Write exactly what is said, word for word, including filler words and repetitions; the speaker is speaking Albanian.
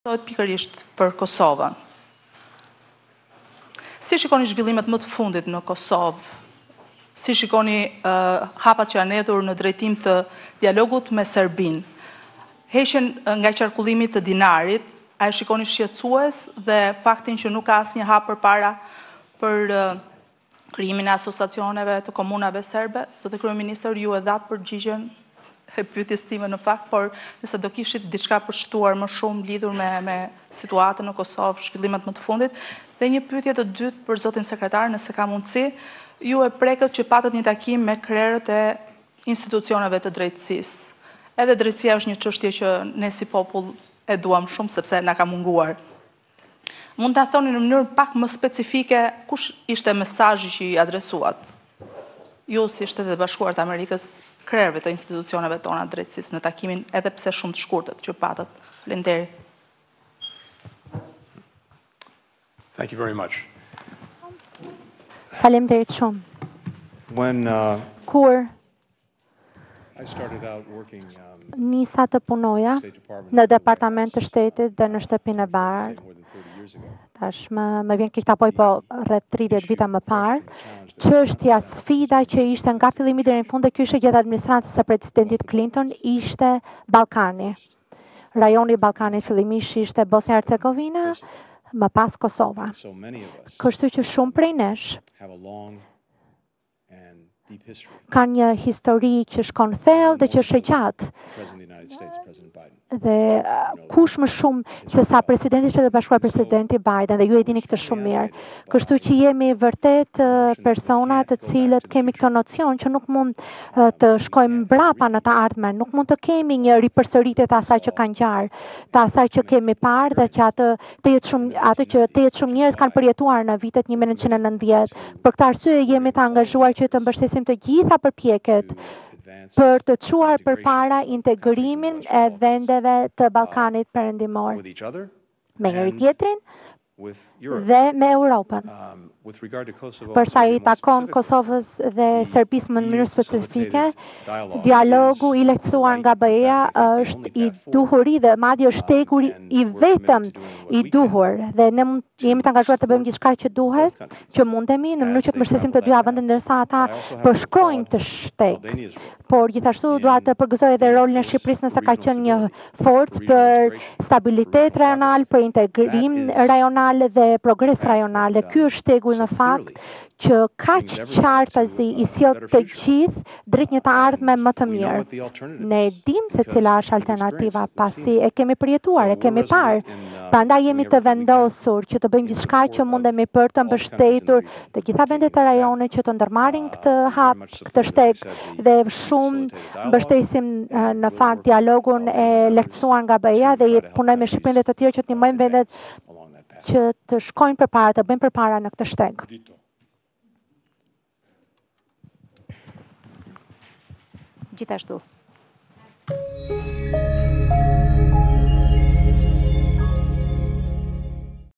Thotë pikërisht për Kosovën. Si shikoni zhvillimet më të fundit në Kosovë? Si shikoni uh, hapat që janë hedhur në drejtim të dialogut me Serbinë? Heqjen nga qarkullimi të dinarit, a e shikoni shqetësues dhe faktin që nuk ka asnjë hap përpara për uh, krijimin e asociacioneve të komunave serbe? Zotë kryeministër, ju e dhatë përgjigjen e pyetjes time në fakt, por nëse do kishit diçka përshtuar më shumë lidhur me, me situatën në Kosovë, zhvillimet më të fundit, dhe një pyetje të dytë për zotin sekretar, nëse ka mundësi, ju e prekët që patët një takim me krerët e institucioneve të drejtësisë. Edhe drejtësia është një çështje që ne si popull e duam shumë, sepse na ka munguar. Mund ta thoni në mënyrë pak më specifike kush ishte mesazhi që i adresuat? Ju si Shtetet e Bashkuara të Amerikës, krerëve të institucioneve tona drejtësisë në takimin edhe pse shumë të shkurtët që patët. Faleminderit. Thank you very much. Faleminderit shumë. When uh, Kur I started out working um, nisa të punoja në Departament të Shtetit dhe në Shtëpinë e Bardhë, more than thirty years ago, tash më, më vjen keq ta poj po rreth tridhjetë vite më parë, çështja sfida që ishte nga fillimi deri në fund dhe ky ishte gjatë administratës së presidentit Clinton ishte Ballkani. Rajoni i Ballkanit fillimisht ishte Bosnia-Hercegovina, më pas Kosova. so many of us Kështu që shumë prej nesh have a long and deep history. ka një histori që shkon thellë dhe që është e gjatë. President of the United States, President Biden. Dhe uh, kush më shumë se sa presidenti i Shtetit të Bashkuar, presidenti Biden, dhe ju e dini këtë shumë mirë. Kështu që jemi vërtet uh, persona të cilët kemi këtë nocion që nuk mund uh, të shkojmë mbrapa në të ardhmen, nuk mund të kemi një ripërsëritje të asaj që kanë ngjarë, të asaj që kemi parë dhe që atë të jetë shumë atë që të jetë shumë njerëz kanë përjetuar në vitet një mijë nëntëqind e nëntëdhjetë. Për këtë arsye jemi të angazhuar që të mbështesim të gjitha përpjekjet për të çuar përpara integrimin e vendeve të Ballkanit Perëndimor With each other me njëri tjetrin with Europe. dhe me Europën. Um, with regard to Kosovo, Për sa i Serbia, more takon specifically, Kosovës dhe Serbisë më në mënyrë specifike, dialogue dialogu is i lehtësuar nga B E A është i duhuri dhe madje është shtegu i vetëm i duhur dhe ne mund jemi të angazhuar të bëjmë gjithçka që duhet, që mundemi në mënyrë që të mbështesim të dyja vendet ndërsa ata përshkrojnë të shteg. Por gjithashtu dua të përgëzoj edhe rolin e Shqipërisë nëse ka qenë një forcë për stabilitet rajonal, për integrim rajonal dhe progres rajonal. Dhe ky është shtegu në fakt që kaq qartazi i sjell të gjithë drejt një të ardhme më të mirë. Ne dim se cila është alternativa pasi e kemi përjetuar, e kemi parë. Prandaj jemi të vendosur që të bëjmë gjithçka që mundemi për të mbështetur të gjitha vendet e rajonit që të ndërmarrin këtë hap, këtë shteg dhe shumë mbështesim në fakt dialogun e lehtësuar nga B E A dhe punojmë me Shqipërinë dhe të tjerë që të ndihmojmë vendet që të shkojnë përpara, të bëjmë përpara në këtë shteg. Gjithashtu.